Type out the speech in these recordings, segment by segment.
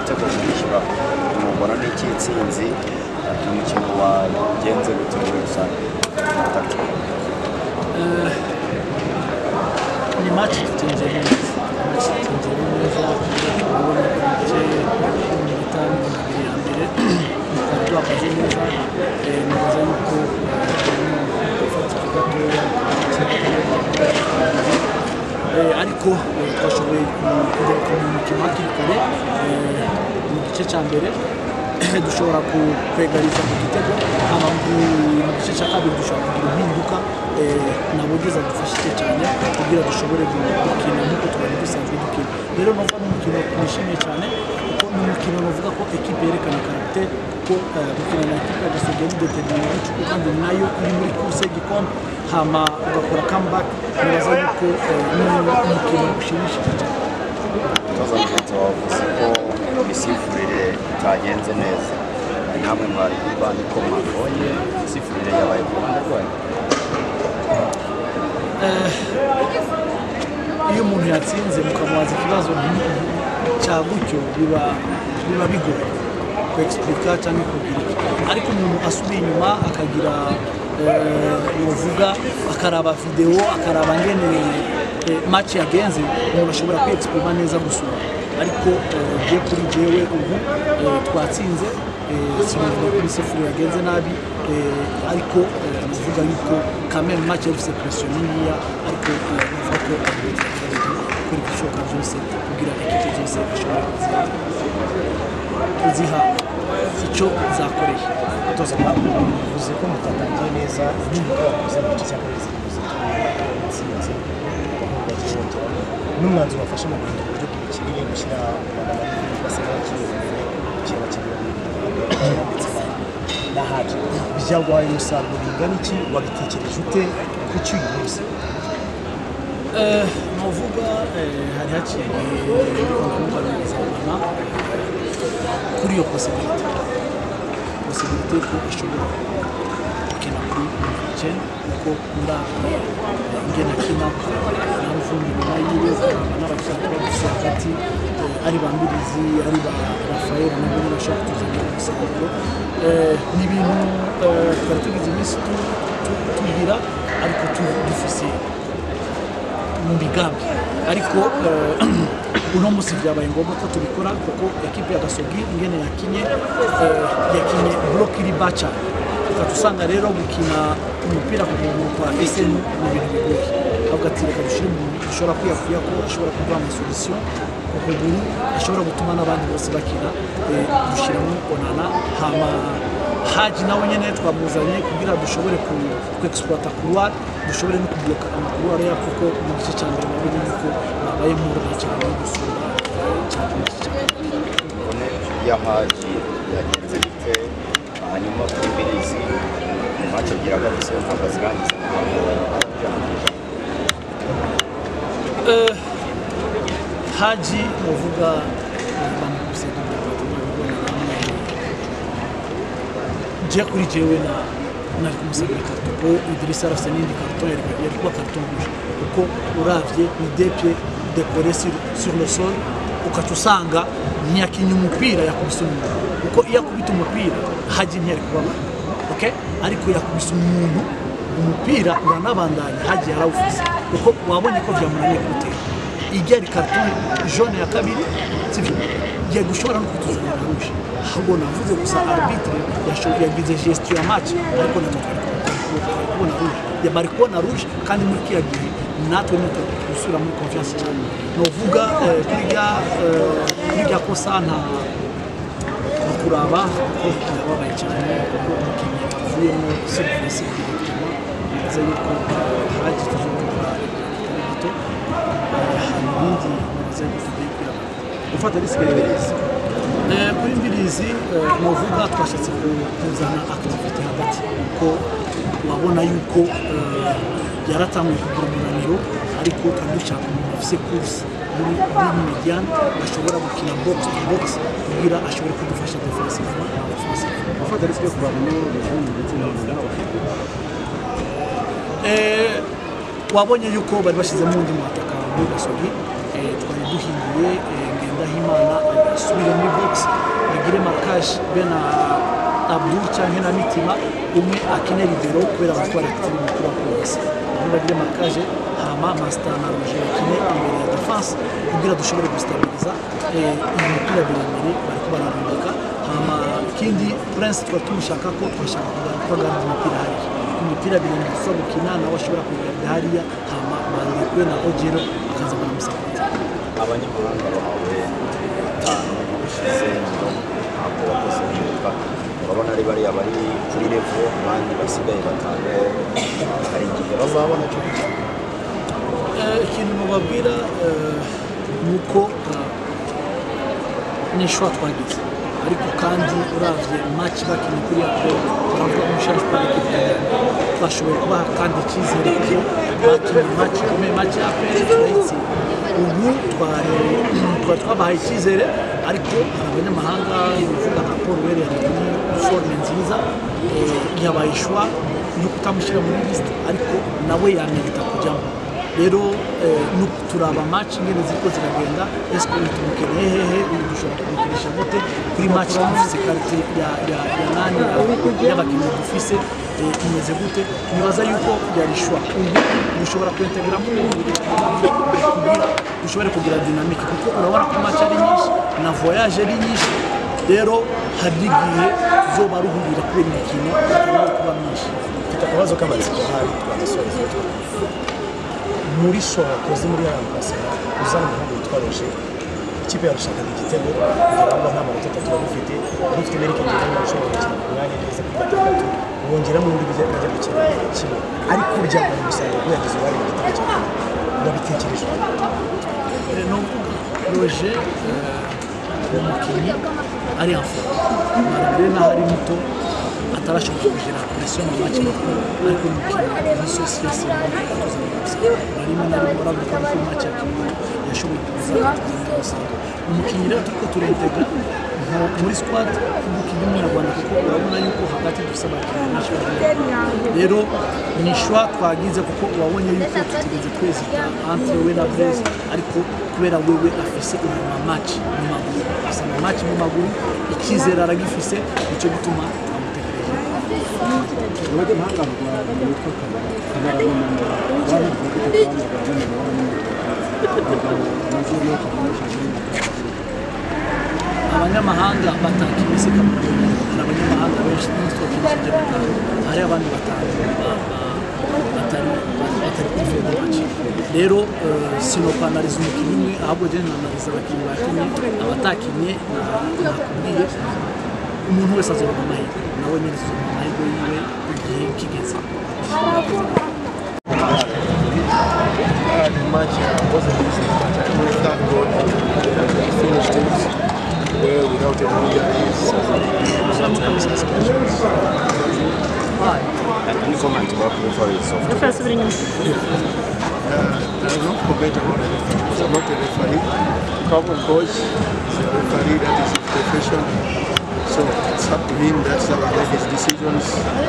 igitego kwishyura umubona n'ikitsinzi umukino wagenze gute muri rusange ni match tutinjeye neza urabona ko igice cy'itanu ya mbere twakoze neza nibaza yuko ariko twashoboye kugaruka mu mukino hakiri kare mu gice cya mbere dushobora kwegariza ku gitego hama mu gice cya kabiri dushobora kugira impinduka nabogeza dufashije cyane kugira dushobore gukina nk'uko twari dusanzwe dukina rero numva n'umukino twishimiye cyane kuko ni umukino navuga ko ekipe yerekana karagiteri ko gukina na ekipe ya Gasogi determine icuku kandi nayo iri muri kurse y'igikombe hama ugakora comeback nibaza yuko ni umukino ushimishije cyane mugenzi wavuze ko imisifurire itagenze neza namwe mwari kurwanya ko mwabonye imisifurire yabaye ku ruhande rwanyu iyo umuntu yatsinze mukamubaza ikibazo cya gutyo biba bigoye kwexplica cyangwa kugira ariko umuntu asubiye inyuma akagira uvuga akaraba video akaraba ngene match yagenze umuntu ashobora kwexprima neza gusura ariko je kuri jewe ubu twatsinze sinavuga ko isifuri yagenze nabi ariko navuga yuko kameme match yafise pression niya ariko navuga ko kuri bishoboka byose kugira ekipe zose ashobora kuziha icyo zakoreye toza bavuze ko mutatangiye neza impinduka wakoze mu gice cya kabiri zitsinze n'umwanzuro wafashe mu guhindura uburyo bw'imikinire gushyira abantu basa n'abakinnyi gushyira abakinnyi na haje byaguhaye umusaruro bingana iki wabitekereje ute ku cyuyu munsi navuga hari haciye kumva kuri iyo possibility ko ishobora gukina kuri Mikel kuko ndabona ingena kina n'abafundi bayiwe n'abakinnyi bose hagati ari bambirizi ari ba Rafael nabo bashaka kuzana umusaruro ni ibintu twari tugize iminsi tugira ariko dufise mu migambi ariko uno musi byabaye ngombwa ko tubikora kuko ekipe ya Gasogi ingene yakinye block iri bacha ukatusanga rero gukina umupira ku kuguru kwa SN mu bintu bigoye ahubwo ati reka dushire mu dushobora kwiyakuya ko ashobora kuduha amasolution ku kuguru ashobora gutuma n'abandi bose bakina dushiramo onana hama haji nawe nyene twamuzanye kugira dushobore ku-exploiter couloir dushobore no kubloka amakouloir ya kuko mu gice cya mbere babonye yuko babaye murwa cyane gusura cyane ya haji yagenze bite hanyuma kuri birizi match agiraga gusa ntabwo zirangiza haji uvuga bamukubise je kuri jewe na kumusabira karto ko Idrissa arafise n'indi karto yari kuba karto rouge kuko uravye ni deux pieds décorés sur le sol ukatusanga ntiyakinye umupira yakubise umuntu kuko iyo akubita umupira haji ntiyari kuba okay ariko yakubise umuntu umupira uranabandanya haji yarawufise kuko wabonye ko byamunaniye gutera igeri karto jaune ya kabiri sivyo yagushobora no kutuzanira rouge ahubwo navuze gusa arbitre yagize gestion ya match ariko natwe kubona rouge yabari kubona rouge kandi muri kiya gihe natwe niko gusura muri confiance cyane novuga kwiga ko sana kuraba ko yababaye cyane kuko umukinnyi avuyemo service biza yuko haje tuzokora gito ibindi biza gufite gufata risque y'ibirizi kuri mbirizi novuga twashatse kuzana activity hagati ko wabona yuko yaratanguye kugira umunaniro ariko kandi ushaka umuntu afise course muri mediane ashobora gukina box to box kugira ashobore kudufasha defensivement gufata risque yo kuva muri rujumu ndetse wabonye yuko bari bashizemo undi mwataka muri Gasogi twari duhinduye Ngendahimana asubire muri box marquage bena Abdul cyangwa na Mitima umwe akine libero kubera abatwara akitira umupira wa polisi niba bagire marquage hama Master na Roger akine imbere ya defense kugira dushobore gustabiliza imipira biremire bariko bararundika hama ikindi Prince twa tumushaka ko twashaka kugarura umupira hariya imipira biremire so gukina nawe ashobora kugarura hariya hama barekuwe na Ojero akaza baramusakuriza abanyamahanga bahawe 5 bishize ntabwo bakoze neza urabona ari bariya bari kuri level abandi basigaye batanu hari igihe bazabona cyo ikintu mubabwira nuko n'ishwa twagize ariko kandi uravye match bakini kuri yapo uravuga umushaje parike twashoboye kubaha kandi icyizere ko bakini match ya pere turayitsi ubu twabahaye icyizere ariko abanyamahanga bivuga nka Paul Were yari muri forme nziza yabaye ishwa yo kutamushyira muri liste ariko nawe yamerita kujyamo rero turaba match ngene ziko ziragenda esko tumukeneye hehe dushobora kumukinisha bote kuri match dufise karite ya nani y'abakinnyi dufise imeze gute nibaza yuko yarishwa dushobora kwintegra mu dushobora kugira dynamique kuko urabona ko match ari nyinshi na voyage ari nyinshi rero hari igihe zoba ruhurira kuri imikino kuba myinshi mfite akabazo k'amatsiko hari twagisoza muri koze muri ya Barcelona uzana umuhungu witwa Roger ikipe yarushakaga igitego kugira ngo nta manota atatu bafite ufite Amerika igitego ashobora gukina ku mwanya neza kuri gatandatu wongera mu buryo bajya gukina kimwe ariko burya ngo umusaruro yagize uwari mu gitego cya kane urabitekereje no kuvuga Roger umukinnyi ari afu marabere na hari muto atarashobora kugira presiyo mu match ariko umukinnyi na societe barimo nari muravuga ko match yashoboye kuza umukinnyi rero turiko turentega muri squad umukinnyi w'umunyarwanda kuko urabona yuko hagati dufise abakinnyi benshi rero ni shwa twagize kuko wabonye yuko tutigeze twezita entre we na Blaise ariko kubera wewe afise uma match mu maguru asama match mu maguru icyizere aragifise nicyo gituma abanyamahanga batakimese kamara abanyamahanga benshi n'istokije batanu hari abandi batanu batari kufera match rero sinopanariza umukino umwe ahubwo je nanariza abakinnyi bakinnye abatakinnye nakubwiye umuntu wese azoba amahirwe nawe nyine azoba amahirwe yiwe igihe kigeze The match wasn't easy, but I really thank God we finished it well without any injuries, sometimes suspensions. Any comment about the referees of I will not comment about the referee because I'm not a referee. Coach is a referee, that is his profession. So it's up to him, that's how he makes his decisions.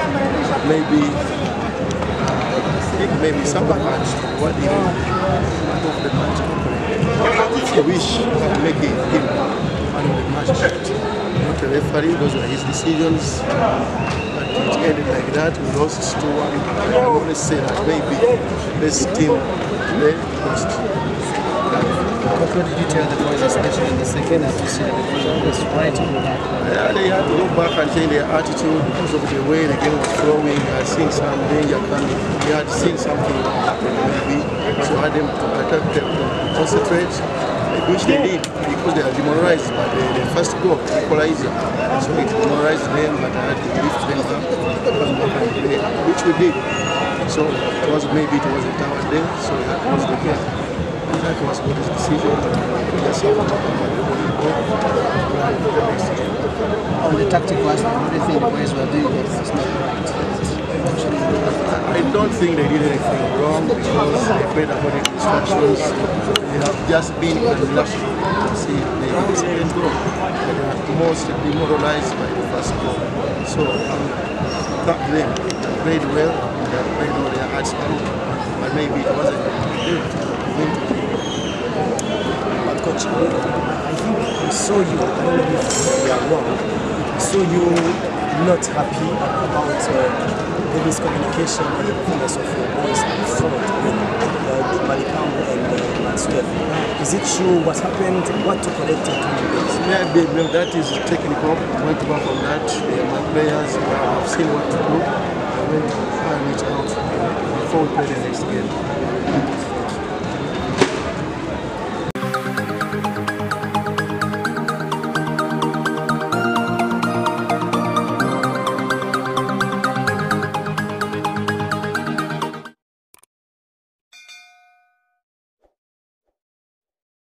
Maybe some match what he did out of the match. If you wish, I'll make him out of the match. Not a referee, those are his decisions. But it ended like that. We lost 2-1. I always say that maybe this team today lost. What did you tell the boys, especially in the second half, to see that the boys always right on the back? Yeah, they had to look back and change their attitude because of the way the game was flowing. I had seen some danger coming. They had seen something happen maybe. So I had them to attack them, to concentrate, which they did because they are demoralized by the first goal, the equalizer. So it demoralized them, but I had to lift them up and play, which we did. So it was maybe it was a tower day, so we had to lose the game. That was what his decision. Just On the tactical aspect, what do you think the boys were doing that was not right? I don't think they did anything wrong because they played according to instructions. They have just been unlucky to see the second goal. They are most demoralized by the first goal. So thank them. They played well. They played all their hearts out. But maybe it wasn't good. Coach, I think we saw you, I don't know if we are wrong, we saw you not happy about the miscommunication and the performance of your boys up front with Malikambo and Mansur. Is it true? What happened? What to correct in 20 days? Yeah, that is technical. I went to work on that. My players have seen what to do. I went and reached out before we played in